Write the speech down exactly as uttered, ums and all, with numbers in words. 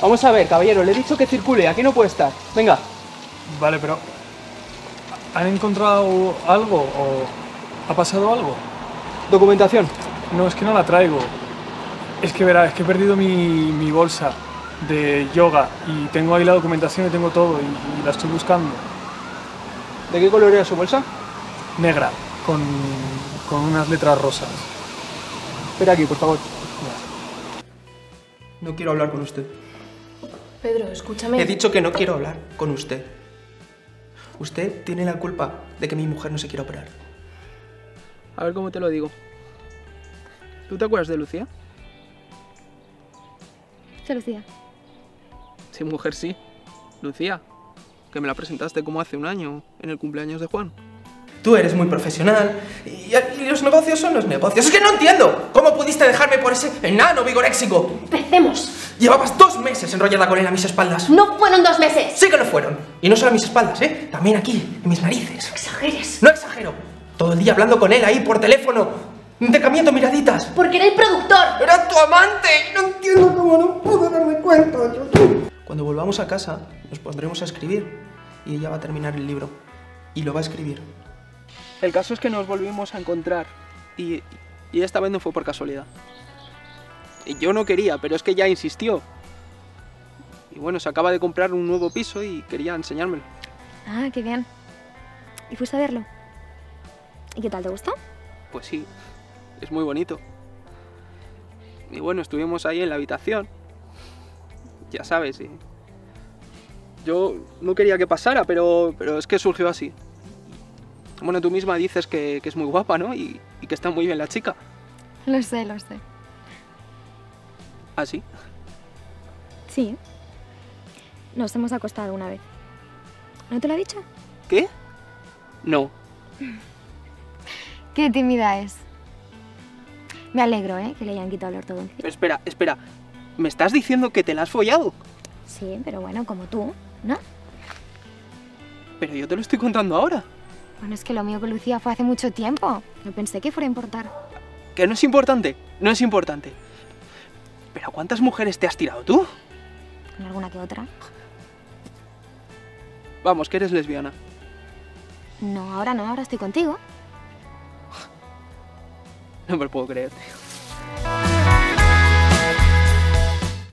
Vamos a ver, caballero, le he dicho que circule, aquí no puede estar. Venga. Vale, pero... ¿han encontrado algo o ha pasado algo? Documentación. No, es que no la traigo. Es que verá, es que he perdido mi, mi bolsa de yoga y tengo ahí la documentación y tengo todo y, y la estoy buscando. ¿De qué color era su bolsa? Negra, con, con unas letras rosas. Espera aquí, por favor. No quiero hablar con usted. Pedro, escúchame. He dicho que no quiero hablar con usted. Usted tiene la culpa de que mi mujer no se quiera operar. A ver cómo te lo digo. ¿Tú te acuerdas de Lucía? ¿Qué Lucía? Sí, mujer, sí. Lucía, que me la presentaste como hace un año, en el cumpleaños de Juan. Tú eres muy profesional y, y los negocios son los negocios. ¡Es que no entiendo! ¿Cómo pudiste dejarme por ese enano vigoréxico? ¡Empecemos! Llevabas dos meses enrollada con él a mis espaldas. ¡No fueron dos meses! Sí que lo fueron. Y no solo a mis espaldas, ¿eh? También aquí, en mis narices. ¡No exageres! No exagero. Todo el día hablando con él ahí por teléfono. Intercambiando miraditas. ¡Porque era el productor! ¡Era tu amante! Y no entiendo cómo no puedo darme cuenta. Cuando volvamos a casa, nos pondremos a escribir. Y ella va a terminar el libro. Y lo va a escribir. El caso es que nos volvimos a encontrar. Y, y esta vez no fue por casualidad. Y yo no quería, pero es que ella insistió. Y bueno, se acaba de comprar un nuevo piso y quería enseñármelo. Ah, qué bien. ¿Y fuiste a verlo? ¿Y qué tal, te gustó? Pues sí, es muy bonito. Y bueno, estuvimos ahí en la habitación. Ya sabes, sí. Yo no quería que pasara, pero, pero es que surgió así. Bueno, tú misma dices que, que es muy guapa, ¿no? Y, y que está muy bien la chica. Lo sé, lo sé. ¿Ah, sí? Sí. Nos hemos acostado una vez. ¿No te lo ha dicho? ¿Qué? No. Qué tímida es. Me alegro, ¿eh? Que le hayan quitado el ortodoncia. Pero espera, espera. ¿Me estás diciendo que te la has follado? Sí, pero bueno, como tú, ¿no? Pero yo te lo estoy contando ahora. Bueno, es que lo mío con Lucía fue hace mucho tiempo. No pensé que fuera a importar. ¿Que no es importante? No es importante. ¿Pero a cuántas mujeres te has tirado tú? ¿Con alguna que otra? Vamos, que eres lesbiana. No, ahora no, ahora estoy contigo. No me lo puedo creer, tío.